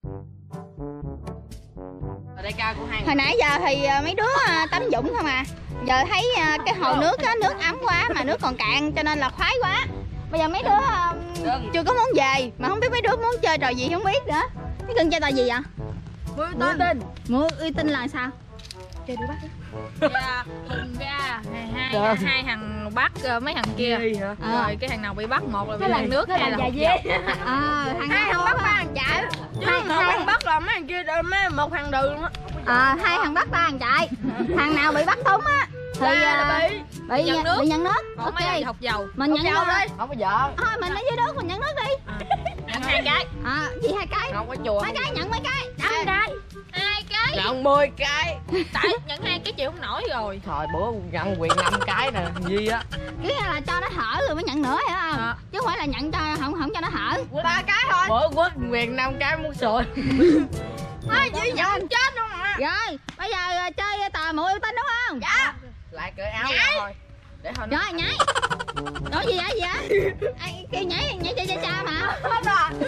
Hồi nãy giờ thì mấy đứa tắm dũng không à. Giờ thấy cái hồ nước á, nước ấm quá mà nước còn cạn cho nên là khoái quá. Bây giờ mấy đứa chưa có muốn về mà không biết mấy đứa muốn chơi trò gì không biết nữa. Mấy cần chơi trò gì vậy? Mua uy tín. Mua uy tín là sao? Chơi đuổi bắt. Dạ, hùng ra hai thằng bắt mấy thằng kia. Rồi cái thằng nào bị bắt, một là bị lên nước, hai là hụt dầu. Hai thằng bắt ba thằng chạy. Hai thằng bắt là mấy thằng kia một thằng đừ luôn á. Hai thằng bắt ba thằng chạy. Thằng nào bị bắt trúng á thì bị nhận nước. Ok. Hụt dầu. Mình nhận dầu đi. Không có vợ. Thôi mình ở dưới nước mình nhận nước đi. Nhận 2 cái. Gì 2 cái? Không có chùa. Mấy cái nhận mấy cái? 5 cái. 2 cái. Nhận 10 cái. Tại nhận 2 cái chịu không nổi rồi. Trời bữa nhận quyền 5 cái nè, gì á. Cái là cho nó thở rồi mới nhận nữa hiểu không? Chứ không phải là nhận cho không cho nó thở. 3 cái thôi. Bữa quất quyền 5 cái muốn sụi. Thôi chỉ nhận chết luôn mà. Rồi, bây giờ chơi tò mò yêu tinh đúng không? Dạ. Lại cởi áo ra thôi. Để thôi. Rồi nhảy. Nói gì vậy? Ai kêu nhảy chơi cha mà. Hết rồi.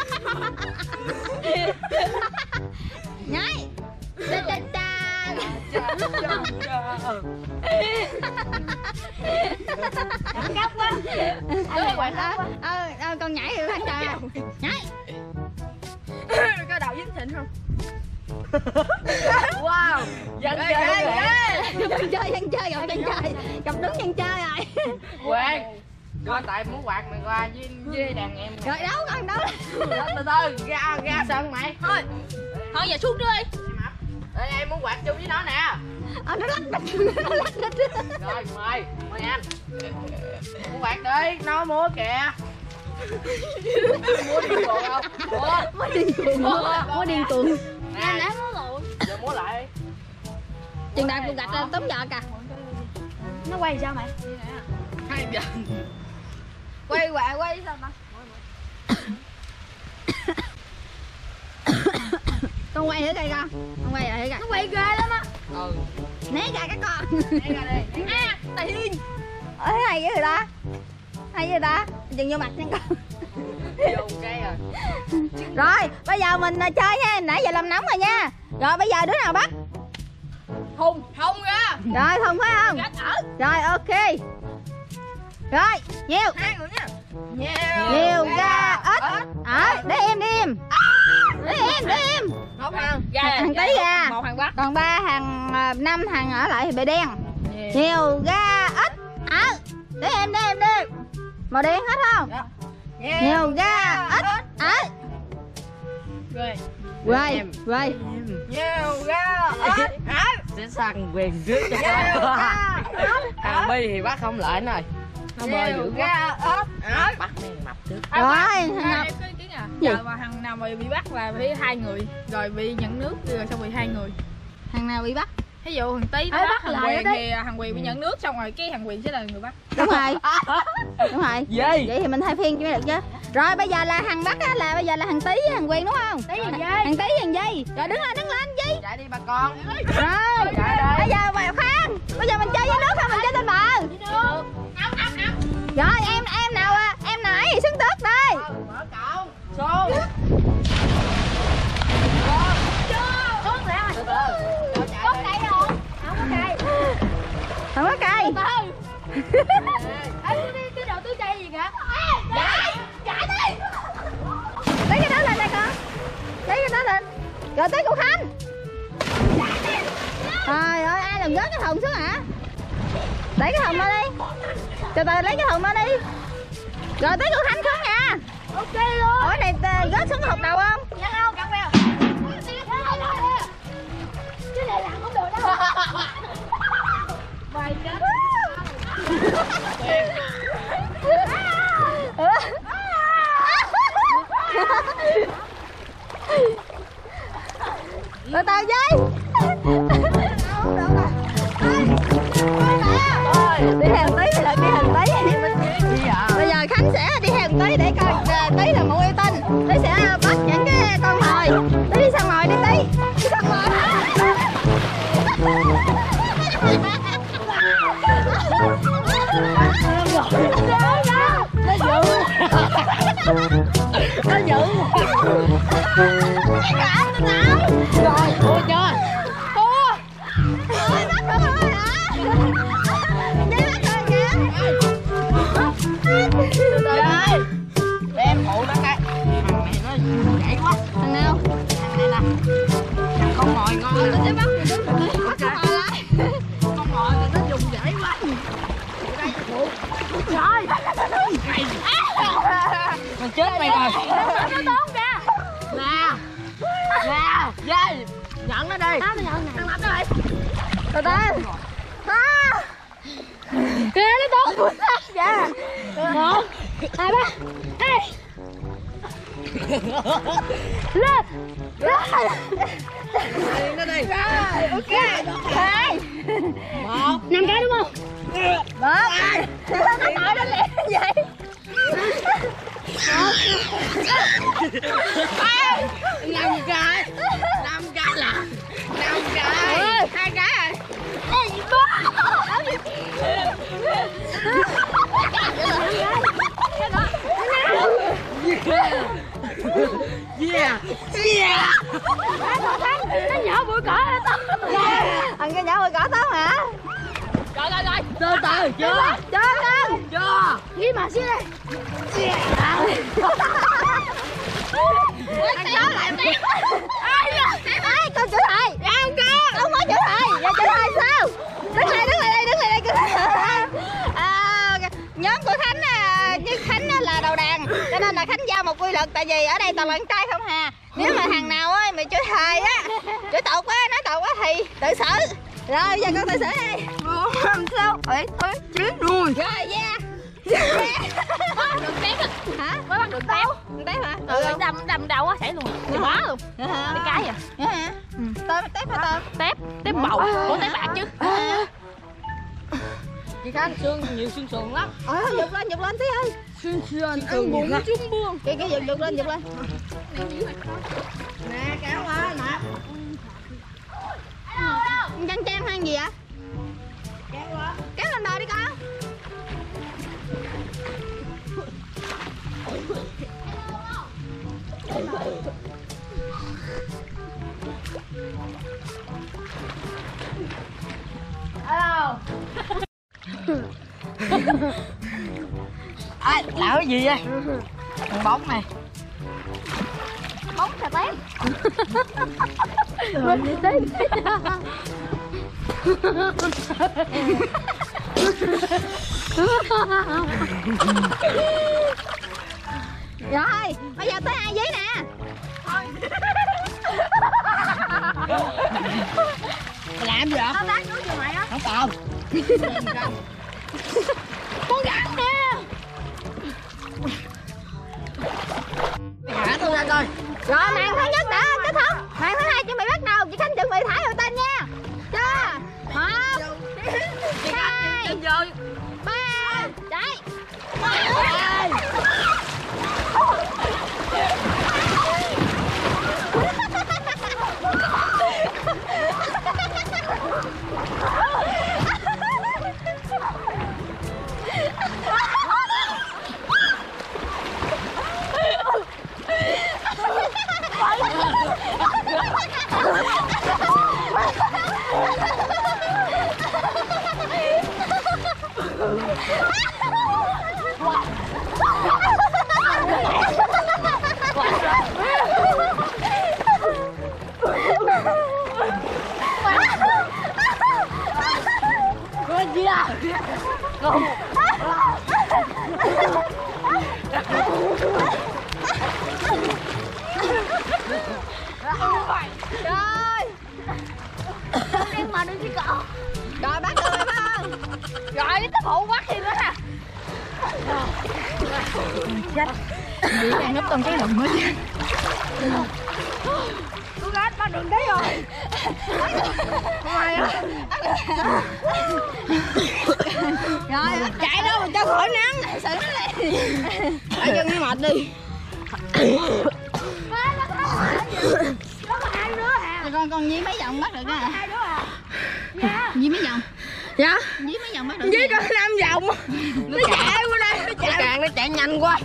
Nhảy. Cha cha. Gấp quá. Con nhảy được thằng trời. Nhảy. Có đầu dính thịnh không? Wow. Dân chơi Gặp đúng dân chơi rồi. Quên. Coi tại muốn quạt mày qua với đàn em. Rồi đấu con đấu. Từ từ ra sân mày. Thôi giờ xuống đi. Đây em muốn quạt chung với nó nè. Nó lắc địch. Rồi mời anh. Muốn quạt đi, nó múa kìa. Múa điên cuồng không? Múa điên cuồng. Nè, đã múa rồi. Giờ múa lại. Chừng nào con gạch tóm vợ kìa. Nó quay sao mày? Hai giờ. Quay sao mà? Con quay thử coi con. Con quay thử coi. Nó quay ghê lắm á. Né ra các con. Né ra đi. Tiền. Thế này với người ta. Hay với ta. Dừng vô mặt nha con. Vô cái rồi. Rồi, bây giờ mình chơi nha. Nãy giờ làm nóng rồi nha. Rồi bây giờ đứa nào bắt? Hùng ra. Rồi Hùng phải không? Rồi ok. Rồi, nhiều. Hai người nha. Nhiều ra ít. Để im. Để im. Một thằng. Thằng tí ra. Một thằng bắt. Còn 3 thằng 5 thằng ở lại thì bị đen. Nhiều ra ít. Để em đi. Màu đen hết không? Nhiều ra ít. Quay. Nhiều ra ít. Sẽ sang quyền trước cho thằng Bi thì bắt không lại này. Nó bơi dữ quá. Bắt mấy thằng mập trước. Rồi. Giờ mà thằng nào mà bị bắt là phải 2 người. Rồi bị nhận nước rồi xong bị 2 người. Thằng nào bị bắt? Ví dụ thằng Tí nó bắt thằng Quyền thì thằng Quyền bị nhận nước xong rồi cái thằng Quyền sẽ là người bắt. Đúng rồi. Vậy thì mình thay phiên mới được chứ. Rồi bây giờ là thằng bắt á, là bây giờ là thằng Tí với thằng Quyền đúng không? Thằng Tí thằng Di. Rồi đứng lên Di. Chạy đi bà con. Rồi. Bây giờ mày khoan. Bây giờ mình chơi với nước không mình chơi trên bờ. Rồi em nào ấy thì xứng tước đi. Mở cổng. Xuống. Có cây không? Không có cây. Không có cây. Cái đầu túi cây gì kìa? Chạy đi. Lấy cái đó lên đây con. Lấy cái đó lên. Rồi tới cô Khánh. Trời ơi ai làm rớt cái thùng xuống hả? Lấy cái thùng ra đi. Từ từ lấy cái thùng ra đi. Rồi tới cô Khánh xuống nha. Ok luôn. Ủa này rớt xuống cái hộp đầu không? Nhắc không? Cắt bèo. Cái này làm không được đâu. Mày chết. Từ từ Di. Đi theo Tí thì lại đi theo Tí. Bây giờ Khánh sẽ đi theo Tí để coi Tí là một yêu tinh. Tí sẽ bắt những cái con mồi. Tí đi săn mồi đi Tí. Đi săn mồi. Nó dữ. Rồi, thua chưa? Thua. Ôi, bắt được rồi hả? Giấy bắt rồi kìa. Rồi. Để em phụ nó cái. Thằng này nó dễ quá. Thằng nào? Thằng này nè. Thằng con mồi ngon. Tôi sẽ bắt được nó. Bắt con mồi lại. Con mồi thì nó dùng dễ quá. Đây phụ. Trời. Mày chết mày rồi. Nó tốn ra. Nè. Nè. Dây. Nhận nó đi. Nó nhận nè. Thằng Lập nó lại. Từ từ. Kìa nó tốn của ta. Dạ. 1, 2, 3. Hey. Lên. Đi nó đi. Rồi, ok. 2. 1. 5 cái đúng không? 1. Nó nổi nó lẹ vậy. 5 cái. 5 cái là 5 cái. 2 cái rồi. Ê, gì Yeah. Yeah. nó nhỏ bụi cỏ hả tao? Thằng kia nhỏ bụi cỏ tao hả? Rồi. Từ từ chưa? Cho con. Chưa. Ghi mà xíu đây. Thằng nhỏ lại tiếp. Ai con chữ thầy. Không có. Không có chữ thầy. Giờ chữ thầy sao? Đứng lại đây. Nhóm của Khánh với Khánh là đầu đàn, cho nên là Khánh giao một quy luật, tại vì ở đây toàn là con trai không hà. Nếu mà thằng nào ơi mày chửi thầy á, chửi tục á, nói tục á thì tự xử. Rồi giờ con tự xử đi. 1, 5, 6, 7, 8, 9 rồi. Rồi yeah. Được tép á. Hả? Mới bắt được tép. Tép hả? Đâm đầu á, xảy luôn. Thì bá luôn. Cái cái à? Hả? Tôm tép hả tôm? Tép bầu. Ủa tép bạc chứ. Chị Khánh xương nhiều xương sườn lắm. Dục lên tí ơi. Xương Ăn bụng chung buông. Kìa dục lên. Nè kéo qua nè. Chân trang hay gì vậy? Kéo qua. Kéo lên bờ đi con. Hello. Ai làm cái gì vậy? Thằng bóng này. Bóng xà tép. Mình đi tí. Rồi, bây giờ tới 2 giấy nè. Mày làm gì vậy? Tao đá nước cho mày á. Không tao. Con gắn nè. Thả tôi ra coi. Rồi màn thứ nhất đã kết thúc. Màn thứ 2 chuẩn bị bắt đầu. Chị Khánh chuẩn bị thả đầu tên nha. Cho 1, 2, Chân vô. 3. Chạy. Không. Rồi. Không đen mà đừng chứ cậu. Rồi bắt được rồi phải không? Rồi tới phụ bắt thì nữa nè. Chết. Chị đang núp trong cái lùm hết. Cô gái bắt được đấy rồi. Rồi chạy đâu mà cho khỏi nắng. Xử nó liền. Ở chân nó mệt đi. Con Dí mấy vòng bắt được á hả? 2 đứa à? Dạ. Dí mấy vòng? Dạ. Dí mấy vòng bắt được? Dí có 5 vòng. Nó chạy qua đây. Nó càng nó chạy nhanh quá.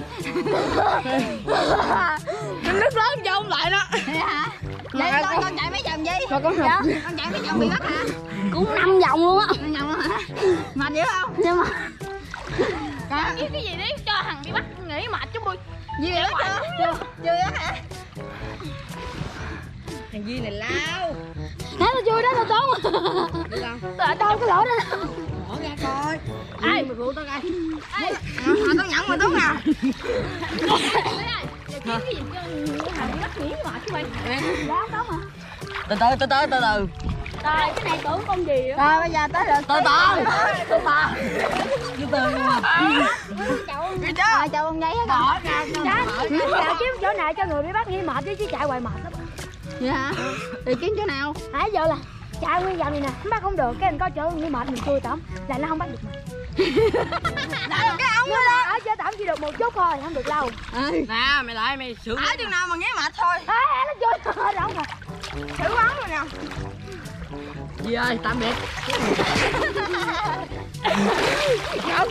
Nó nước lớn cho ông lại đó. Vậy hả? Vậy con chạy mấy vòng gì? Con chạy mấy vòng bị bắt hả? Cũng 5 vòng luôn á. 5 vòng luôn hả? Mệt dữ không? Nhưng mà Con với cái gì đấy cho thằng bị bắt nghỉ mệt chứ bui. Gì nữa chưa? Chưa hả? Thằng Duy này lao. Thế là vui đó là tốt. Được không? Tại đâu cái lỗ đó. Mở ra coi. Ai mà phụ tao coi. Mà tao nhận mà đúng nào? Giờ kiếm cái gì cho thằng bị bắt nghỉ mệt chứ mày. Đó đó mà. Từ từ. Rồi cái này tưởng con gì á. Rồi bây giờ tới lượt Từ luôn à. Rồi cho con giấy hết con. Chạy kiếm chỗ nào cho người bị bắt nghỉ mệt chứ chạy hoài mệt lắm. Vậy hả? Thì kiếm chỗ nào? Nãy giờ là chạy nguyên vòng này nè, không bắt không được, cái mình có chỗ nghỉ mệt mình chui tẩm, là nó không bắt được mình. Cái ống đó đó. Ở chơi tẩm chỉ được một chút thôi, không được lâu. Nè mày lại mày sửa. Ở chừng nào mà nghe mệt thôi. Nó chui rồi không à. Thử bắn rồi nè. Duy ơi, tạm biệt. Ok.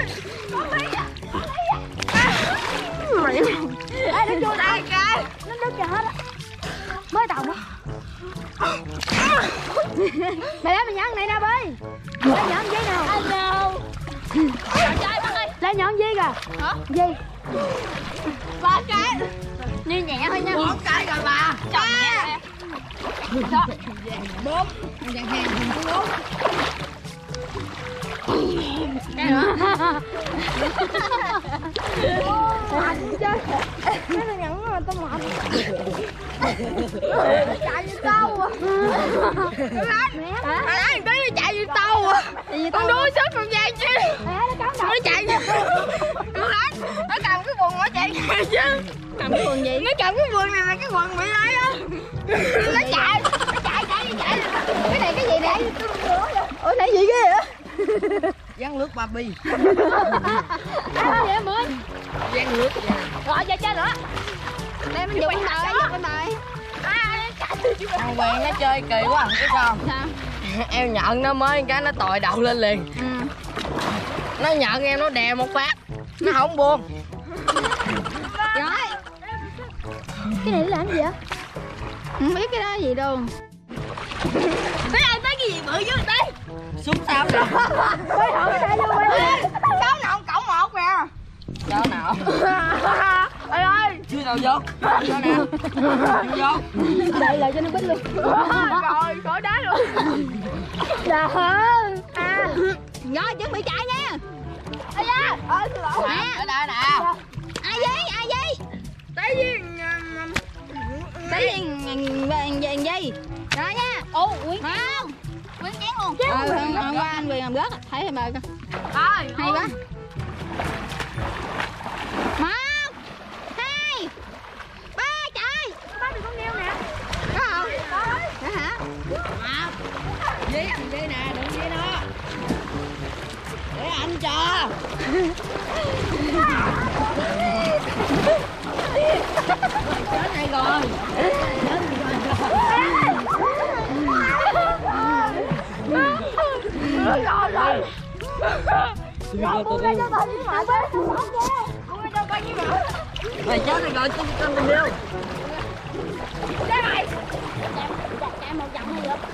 Mày. Nó chui Đây kìa. nó đứt ra hết á. Mới đầu á. Mày lấy mày nhẫn này nè Bi. Lấy nhẫn giấy nào? Lấy nhẫn giấy kìa. Hả? Giấy. 3 cái. Như nhẹ thôi nha. 4 cái rồi bà. 4. Vàng hàng thứ 4. Cái nữa. Mệt chơi. Cái này nhẫn mà tao mệt. Chạy như tao à. Mày nói tí nó chạy như tao à. Con đuôi sức con dây chứ. Nó chạy như nó cầm cái quần nó chạy chứ. Cầm cái quần gì? Nó cầm cái quần này là cái quần bị lấy á. Nó chạy. Cái này cái gì nè? Ủa này gì ghê vậy? Giăng nước bà Bi. Cái gì mới? Giăng nước. Rồi giờ chơi nữa. Đây mình dùng bên đời. Thằng quen nó chơi kỳ quá, biết không? Sao? Em nhận nó mới cái nó tòi đầu lên liền. Nó nhận em nó đè một phát. Nó không buông. Rồi. Cái này nó làm gì vậy? Không biết cái đó gì đâu. Cái này tới cái gì bự dữ đây? Súng tao rồi. Quay hỏi cái này luôn quay. Cháu nào cổng 1 kìa. Cháu nào? Ê ơi. Chưa nào vô. Cháu nào? Chưa vô. Đậy lại cho nó bít luôn. Rồi, khỏi đá luôn. Trời ơi. Rồi, chuẩn bị chạy nha. Ê da. Ở đây nè. Ai dây? Tới vàng dây. Rồi nha. Ồ, Nguyễn Không. Nguyễn chén luôn. Hôm qua anh Quyền làm rớt, thấy rồi bà. Thôi, Hay quá. 1, 2, 3 chạy. bắt được con heo nè. Có không? Có hả? Dây nè, đừng dây nó. Để anh cho. Chết này rồi. Rồi buông ra cho tao với mệt á. Buông ra cho coi như mệt. Mày chết rồi gọi con tình yêu. Chết rồi. Chạy một vòng hay được.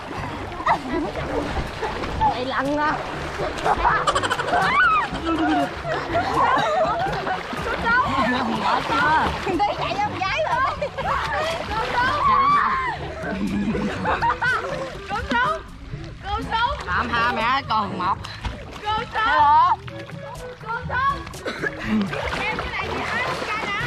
Mày lăn ra. Mở chưa? Đi chạy cho con gái rồi. Cô sống. Tạm tha mẹ còn một. Cô sống. Hello. Cô sống. Em cái này gì ai không ca nè.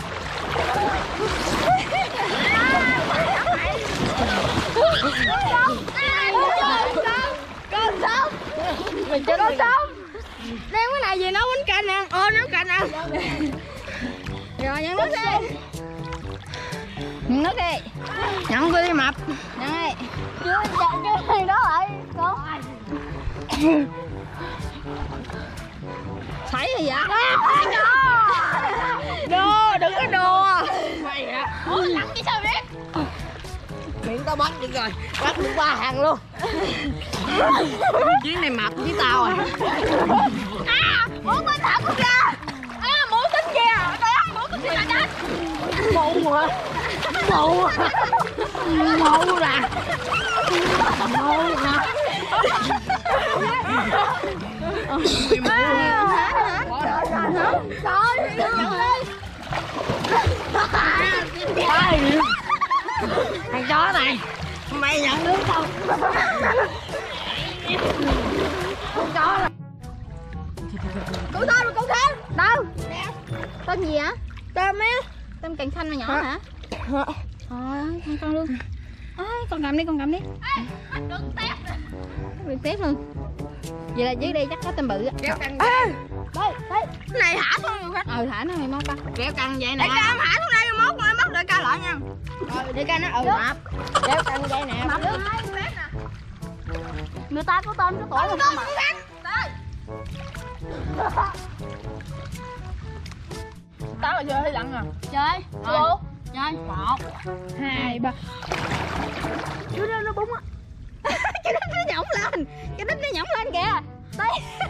Cô sống. Đem cái này về nấu bánh canh nè. Nấu canh nè. Rồi nhận nước đi. Nhận nước đi. Nhận tôi đi mập. Nhận đi. Chưa này đó lại con. Thấy gì vậy? Đô, đừng có đùa. Mày hả? Ủa lắm chứ sao biết? Miệng tao bắt được rồi. Bắt được 3 hàng luôn. Chuyến này mập với tao rồi. Muốn bên thẳng không ra. Mụ hả? Mụ hả? Mụ nè. Mụ hả? Thằng chó này, mày nhận nước không? Con chó này. Cậu tên, cậu tên. Đâu? Tên gì hả? Tên á. Tên càng xanh mà nhỏ hả? Trời ơi, con luôn. Con cầm đi, con cầm đi. Đừng tép. Đừng tép luôn. Vậy là dưới đây chắc có tên bự á. Kéo căng đây. Đây. Này thả xuống luôn. Thả nó mày móc con. Kéo căng vậy nè. Để ca thả xuống đây móc rồi bắt để ca lại nha. Rồi để ca nó mập. Kéo căng vậy nè. Mập luôn. Người ta có tên có tuổi không mà. Tao là chơi hay lặn à? Chơi. Vô. Chơi. 1, 2, 3. Chú nó búng á. Cái đít nó nhổng lên. Cái đít nó nhổng lên kìa. Đây.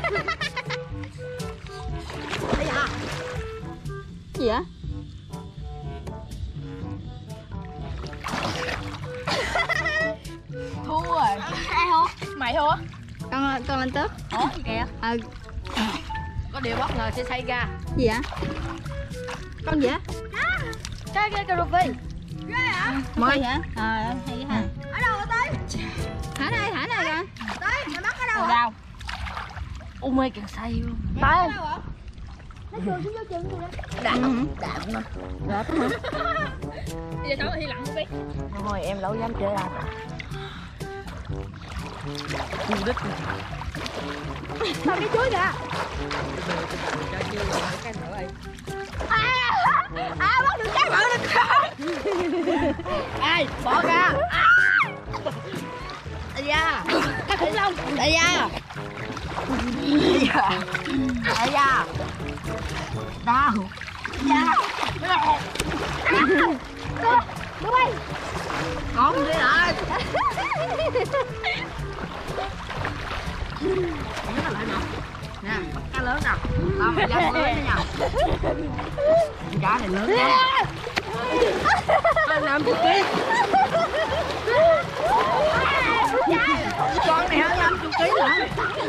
Đây à. Gì vậy? Thua rồi. Ai thua? Mày thua. Con lên tớp. Ủa gì kìa? Có điều bất ngờ sẽ xảy ra. Gì vậy? Con gì á? Cái cà rô phi. Ghê hả? Mày hả? Hay cái hả? Ở đâu rồi Tí? Thả đây coi. Tí, mày bắt ở đâu? Ở đâu? Mê càng say luôn. Đây. Nó trường xuống vô trường luôn đó. Đạp nè. Đạp hả? Bây giờ cháu là Hy lặn không biết. Thôi em đâu dám chơi à. Khu đích. Sao cái chuối kìa? Bắt được cái bự được không? Ê, bỏ ra. Đại gia. Cái khủng long. Đại gia. Đại gia. Đau. Đưa bay. Con đi lại. Nhớ lại nè. Nè, cá lớn nè. Tao mà dám bơi nha. Cá này lớn quá. 50 kg. Con này hơn 50 kg nữa.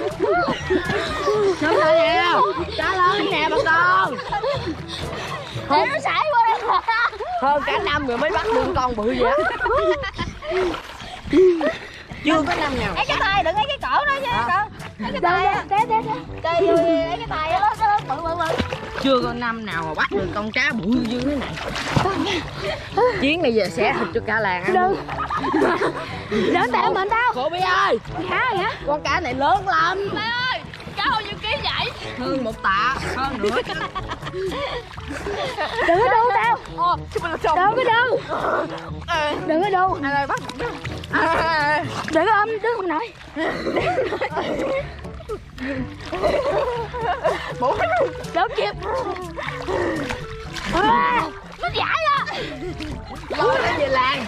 Sao lại vậy đâu? Cá lớn nè bà con. Thì nó xảy qua đây. Hơn cả năm rồi mới bắt được con bự vậy á. Chưa có năm nào. Ấy cái tay, đừng ấy cái cổ đó chứ con. Ấy cái tay á. Cây vô ấy cái tay á, nó bự. Chưa có năm nào mà bắt được con cá bự như thế này. Chuyến này về sẽ thịt cho cả làng ăn. Đừng. Lớn tao mình tao. Cô Bi ơi. Hả vậy? Con cá này lớn lắm. Mẹ ơi, cá bao nhiêu ký vậy? Hơn 1 tạ, hơn nữa chứ. Đừng có đu tao. Đừng có đu. Đừng có đu. Ai ơi bắt. Đừng có ôm đứa không nổi. Đốt kịp. Nó giải á. Lôi lên về làng.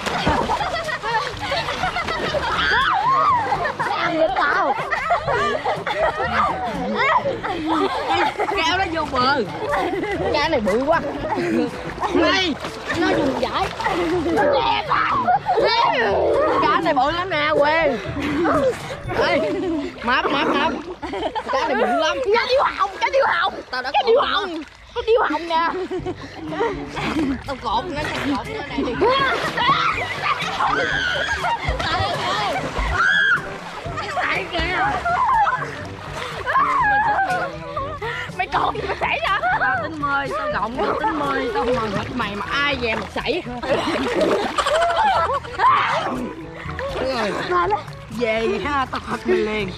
Ăn được tao. Kéo nó vô bờ. Cá này bự quá. Này, nó dùng giải. Cá này bự lắm nè Quyền. Ê, mập. Cá này bự lắm. Cá điêu hồng. Tao đã Cá điêu hồng. Cá điêu hồng nè. Tao cột nó này đi. Tại kìa. Mày còn gì mà xảy ra? Tao tính mơi, tao gọng tao tính mơi, tao mà gặp mày mà ai về mà xảy. Rồi. Về ha, tao thật mày liền.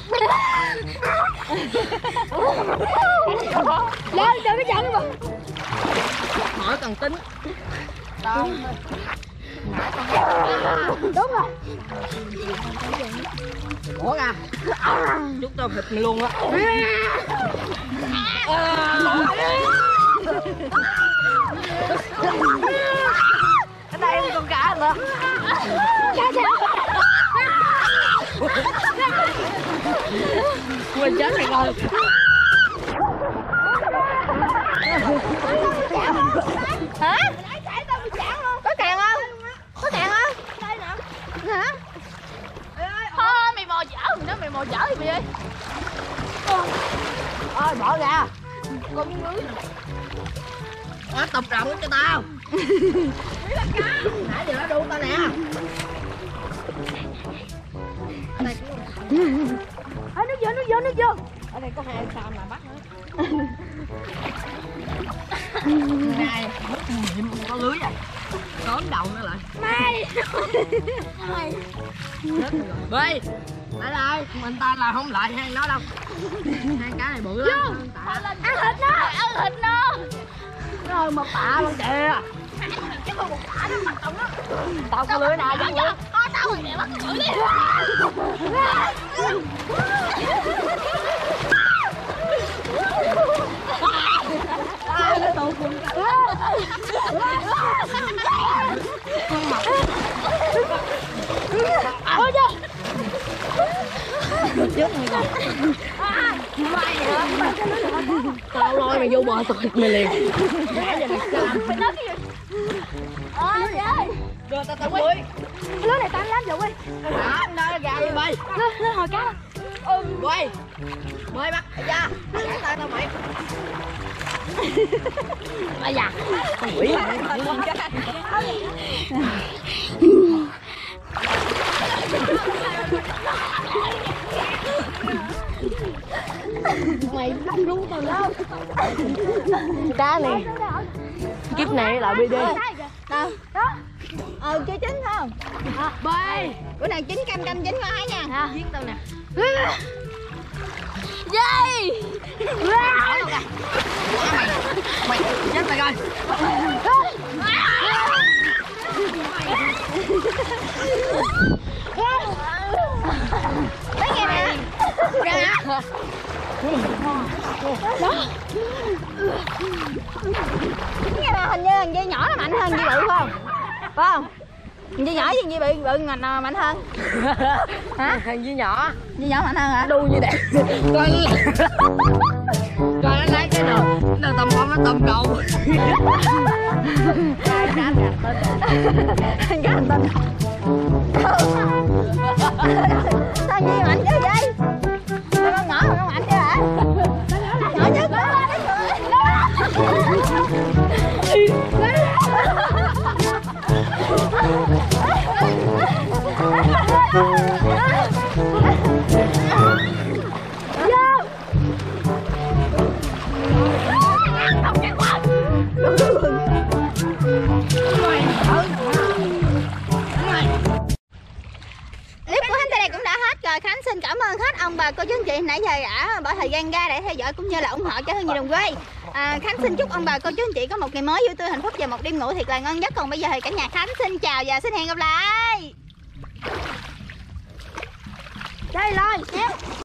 Lên, đừng có giận mà. Hỏi cần tính. Tao đúng rồi. bỏ ra. Chúng tao thịt mày luôn á. Ở đây con cá nữa. Cá sao? Quên chết mày rồi. Hả? Có càng không? Có càng không? Hả? Thôi mày mò dở rồi đó, mày mò dở thì mày ơi. Ôi bỏ ra. Con miếng lưới. Nó tập rộng cho tao. Nãy giờ nó đu tao nè. Nước vô. Ở đây có 2 sao mà bắt nữa. Này, có lưới à. Tóm đầu nó lại. Mai. Bi. Lại đây, mình ta là không lại hai nó đâu. Hai cái này bự lắm. Ăn thịt nó. Rồi một tạ luôn kìa. Tao có lưới nào vậy? Tao rồi mẹ bắt thử đi. Nó tụt luôn. Ôi trời. Trước mày còn. Tao lôi mày vô bờ tụt mày liền. Nãy giờ mày sao? Mày nói cái gì? Ôi trời. Đưa tao lưới. Lưới này tao làm rồi quay. Đó, nó gà đi bay. Lưới hồi cá. Quay. Bơi bắt ra. Gãy tay tao mày. Ây da. Con quỷ mày không đúng tao đâu. Cá này. Kiếp này là BD. Đâu? Đó. Chưa chín không? Bay. Bữa nào chín canh chín có ai nha. Giết tao nè. Dây. Mày chết mày coi. Lấy nghe nè. Ra. Đó. Nghe nè, hình như thằng dây nhỏ nó mạnh hơn dây bự phải không? Dây nhỏ với dây bự mạnh hơn. Hả? Thằng dây nhỏ. Dây nhỏ mạnh hơn hả? Đu như đẹp. Coi nó lấy cái đồ. Nó tầm con nó tầm đầu. Cá hành tinh. Sao dây mạnh chứ dây? Con nhỏ mà con mạnh chứ hả? Nhỏ nhất đó. Clip của Khánh tới đây cũng đã hết rồi. Khánh xin cảm ơn hết ông bà cô chú anh chị nãy giờ đã bỏ thời gian ra để theo dõi cũng như là ủng hộ cho Hương Nhi Đồng Quê. Khánh xin chúc ông bà cô chú anh chị có một ngày mới vui tươi hạnh phúc và một đêm ngủ thiệt là ngon giấc. Còn bây giờ thì cả nhà Khánh xin chào và xin hẹn gặp lại. Đây rồi,